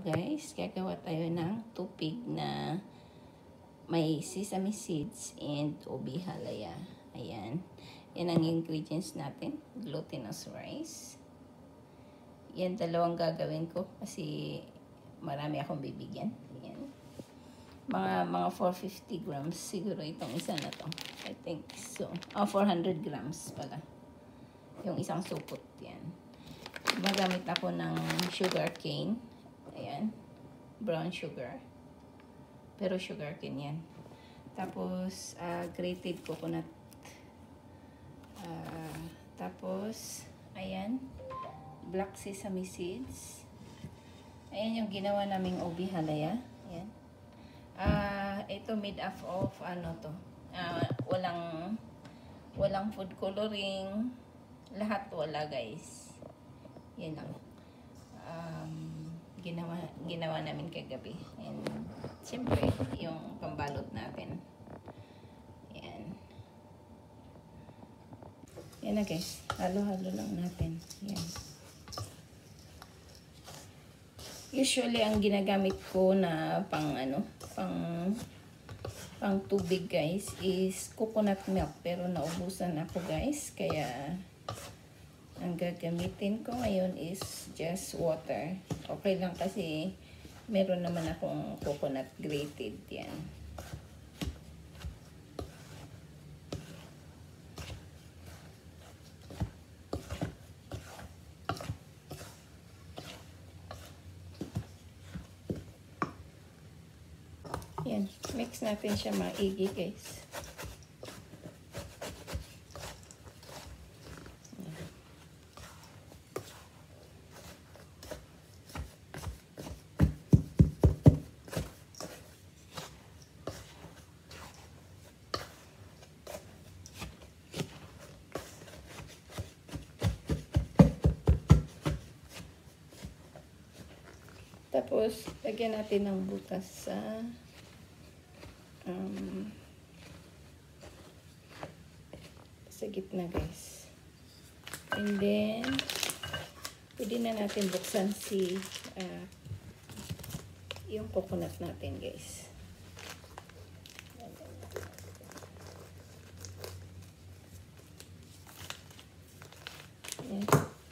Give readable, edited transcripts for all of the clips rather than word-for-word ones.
guys, gagawa tayo ng tupig na may sesame seeds and ubi halaya. Ayan. Yan ang ingredients natin. Glutinous rice. Yan dalawang gagawin ko kasi marami akong bibigyan. Yan. Mga 450 grams siguro itong isa na to. I think so. 400 grams pala. Yung isang supot. Yan. Magamit ako ng sugar cane. Ayan. Brown sugar. Pero sugar cane yan. Tapos, grated coconut. Tapos, ayan. Black sesame seeds. Ayan yung ginawa naming ubi halaya. Ayan. Ito made up of, ano to. Walang food coloring. Lahat wala, guys. Yan lang. Ginawa namin kagabi. And, siyempre, yung pambalot natin. Yan. Yan na, guys. Halo-halo lang natin. Yan. Usually, ang ginagamit ko na pang tubig, guys, is coconut milk. Pero naubusan ako, guys. Kaya, ang gagamitin ko ngayon is just water. Okay lang kasi meron naman akong coconut grated. Yan. Yan. Mix natin siya maigi, guys. Tapos, lagyan natin ng butas sa gitna, guys. And then, pwede na natin buksan yung coconut natin, guys. Ayan.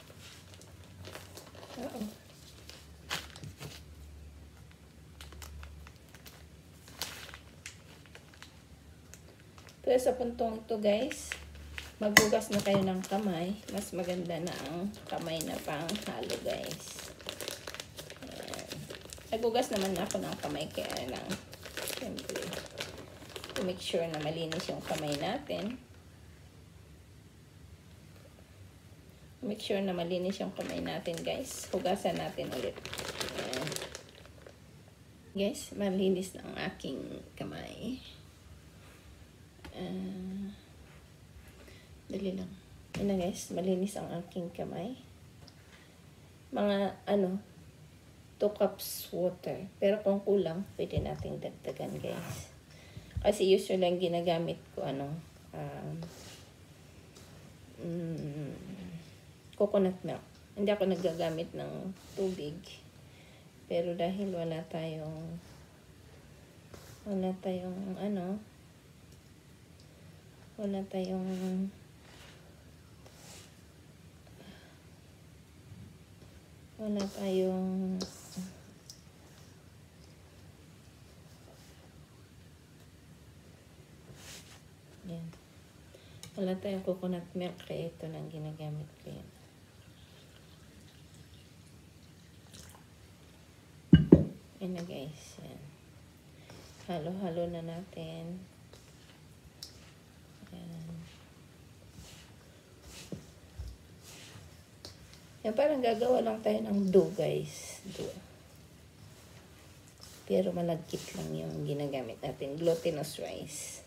Pero sa puntong ito, guys, maghugas na kayo ng kamay. Mas maganda na ang kamay na panghalo, guys. Ayan. Naghugas naman ako ng kamay, kaya lang, siyempre, to make sure na malinis yung kamay natin. Make sure na malinis yung kamay natin, guys. Hugasan natin ulit. Ayan. Guys, malinis na ang aking kamay. Dali lang. Yan na, guys. Malinis ang aking kamay. Mga 2 cups water. Pero kung kulang, pwede nating dagdagan, guys. Kasi usually ang ginagamit ko coconut milk. Hindi ako nagagamit ng tubig. Pero dahil wala tayong yan. Wala tayong coconut milk, kaya ito nang ginagamit ko yan. Yan na, guys. Yan. Halo-halo na natin. Yan. Yan, parang gagawa lang tayo ng dough, guys. Dough. Pero malagkit lang yung ginagamit natin. Glutinous rice.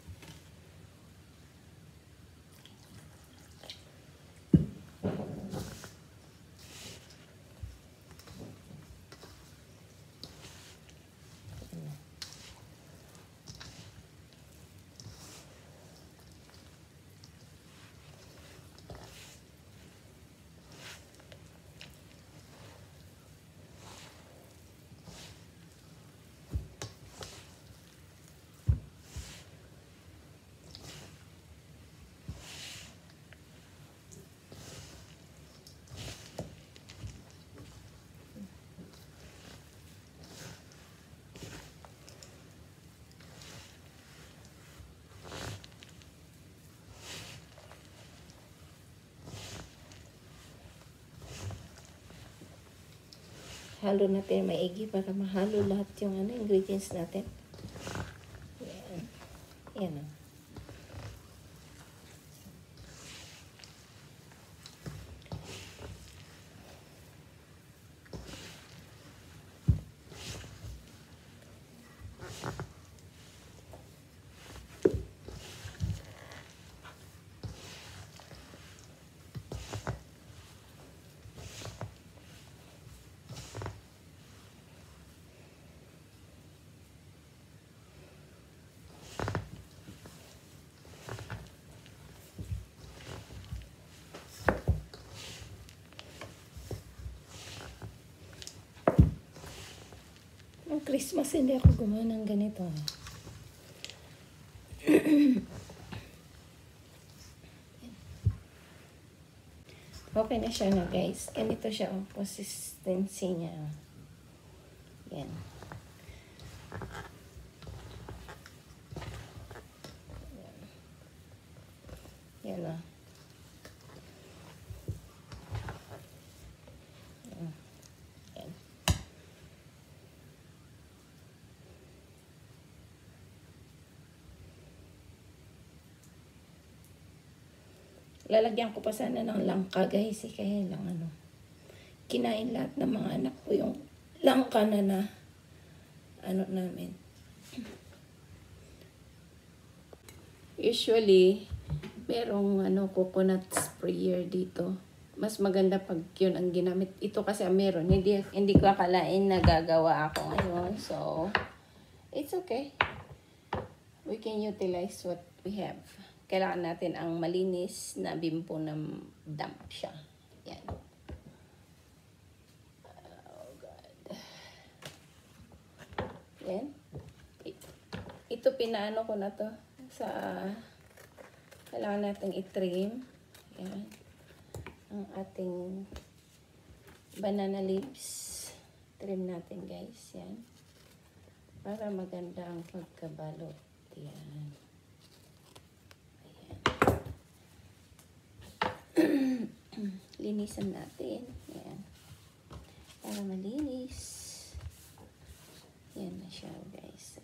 halo natin maigi para mahalo lahat yung ingredients natin. Yan. Yan o. Christmas hindi ako gumawa ng ganito. Okay na siya na guys. Ganito siya ang consistency niya. Yan. Yan o. Lalagyan ko pa sana ng langka guys. Kaya lang kinain lahat ng mga anak ko yung langka na namin. Usually, merong coconut sprayer dito. Mas maganda pag yun ang ginamit. Ito kasi meron. Hindi ko akalain na gagawa ako ngayon. So, it's okay. We can utilize what we have. Kailangan natin ang malinis na bimpo na damp siya. Yan. Oh, God. Yan. Ito pinaano ko na to sa kailangan natin i-trim. Yan. Ang ating banana leaves. Trim natin guys. Yan. Para maganda ang pagkabalot. Yan. Linisan natin. Ayan. Para malinis. Yan na siya, guys.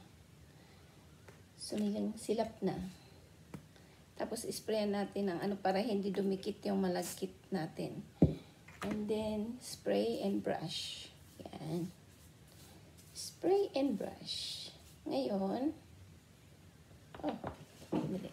So silap na. Tapos, sprayan natin ng para hindi dumikit yung malagkit natin. And then, spray and brush. Yan. Spray and brush. Ngayon, dali.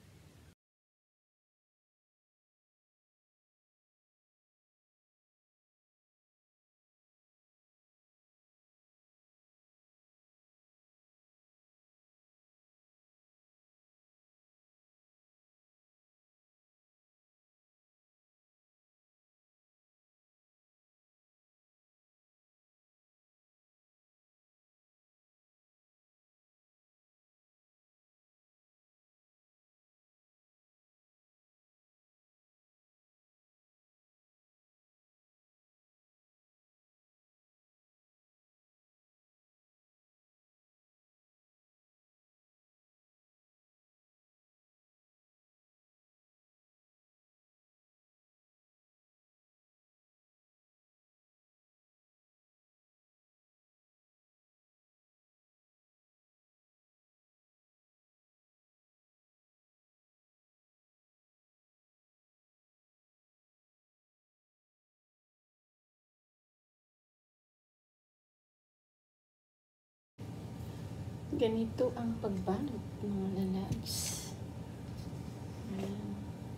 Ganito ang pagbalot, mga lalabs. Ayan.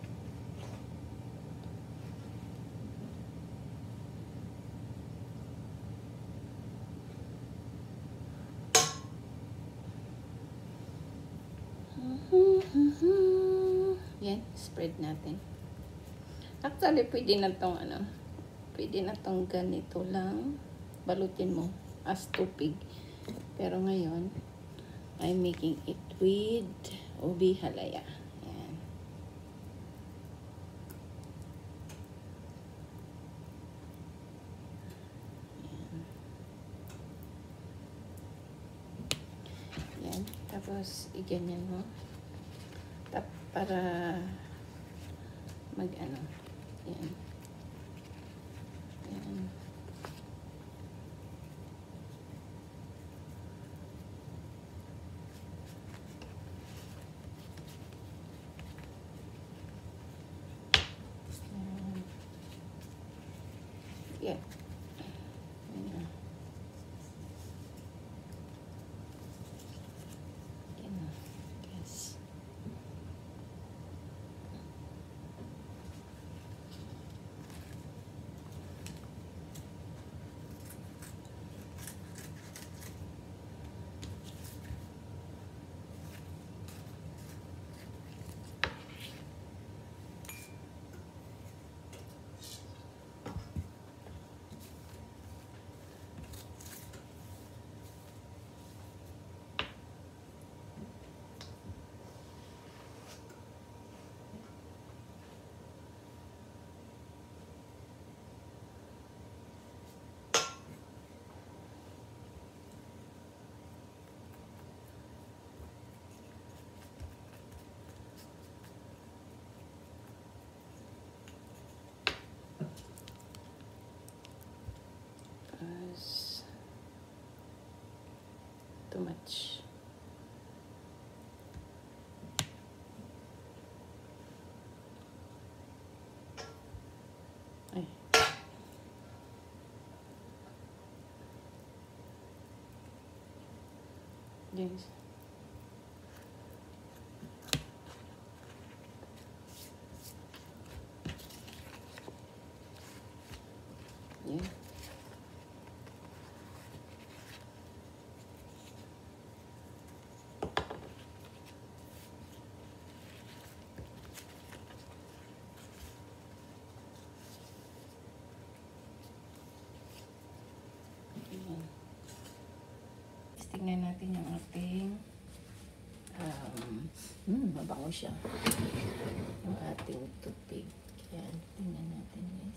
Yan, spread natin. Actually, pwede na tong ganito lang. Balutin mo as tupig. Pero ngayon, I'm making it with ubi halaya. Ayan. Ayan. Tapos, iganyan mo. Para Ayan. Ayan. too much. Ay. Yes. Yeah. Tingnan natin yung ating mabango siya. Yung ating tubig. Yan, tingnan natin guys.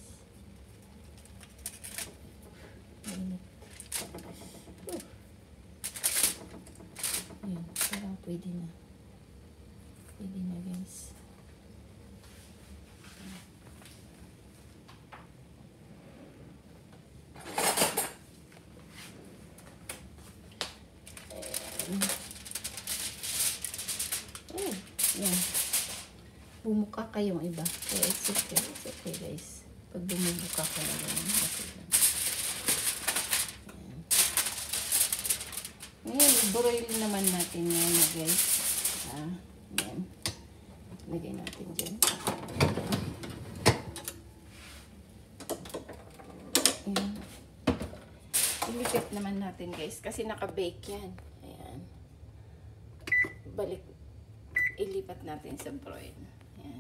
Yan, parang pwede na. Pwede na guys. Oh, yan. Bumuka kayong iba. Kaya it's okay guys. Pag bumubuka ka na ganun, okay lang. Ngayon, i-broil naman natin yan guys. Yan. Lagay natin dyan. Yan. Ilipit naman natin guys. Kasi naka-bake yan. Ayan. Balik. Ilipat natin sa broil. Ayan.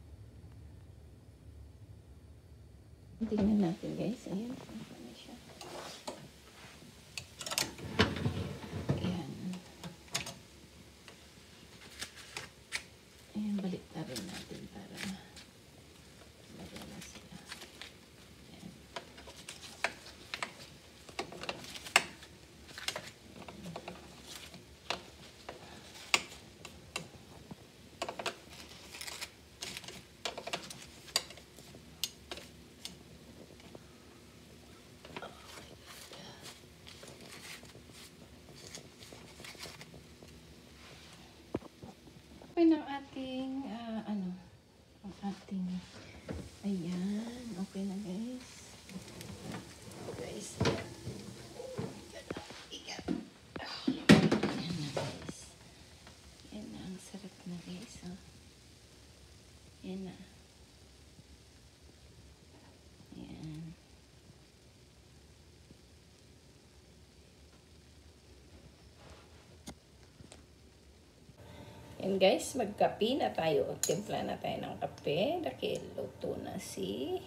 Tingnan natin guys. Ayan. Ano siya. Ayan. Ayan. Balik na rin natin para lagyan na sila. Ayan. Okay ng ating, ang ating, ayan, okay na guys. Guys, ayan na guys. Ayan na, ang sarap na guys. Ayan na. Ayan. And guys, magkape na tayo. Timpla na tayo ng kape. Dahil luto na si...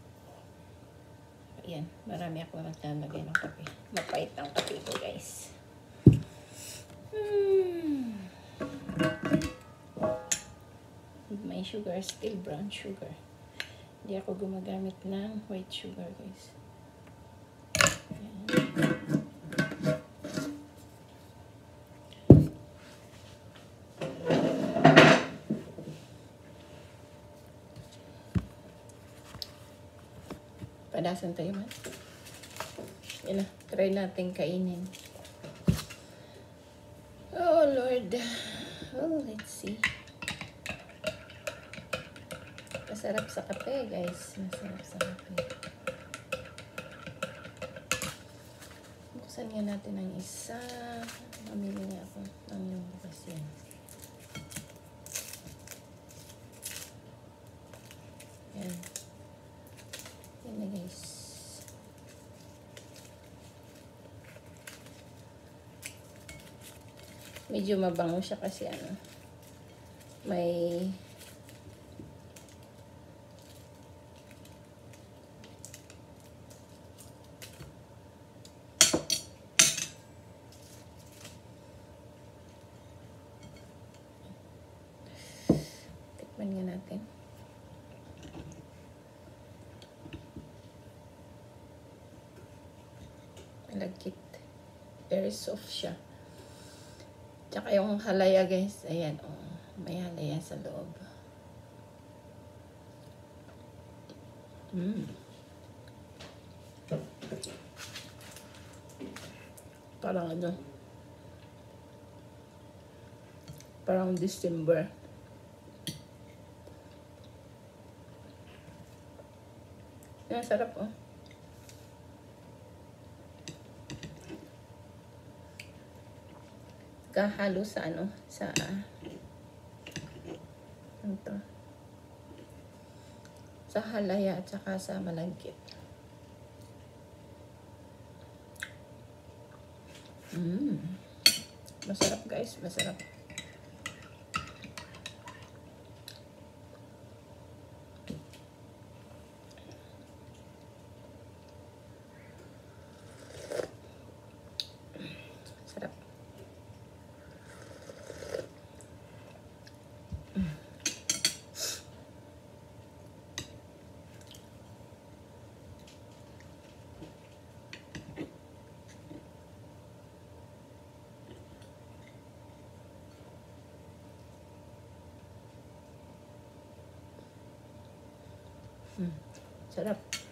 Ayan, marami ako naglalagay ng kape. Mapait ang kape ko guys. My sugar, still brown sugar. Hindi ako gumagamit ng white sugar guys. Ayan. Padasan tayo man. Yan na, try natin kainin. Oh Lord. Oh, let's see. Masarap sa kape guys. Masarap sa kape. Buksan nga natin ang isa. Mamili nga ako ng yung bukas yan. Yan. Yan na guys. Medyo mabango siya kasi may tikman nga natin. Malagkit. Very soft siya. Tsaka yung halaya guys, ayan, may halaya sa loob. Parang Parang December. Yan, sarap oh. Kahalo sa ano, sa ano to? Sa halaya at saka sa malagkit. Masarap guys, masarap. Sarap. Sarap.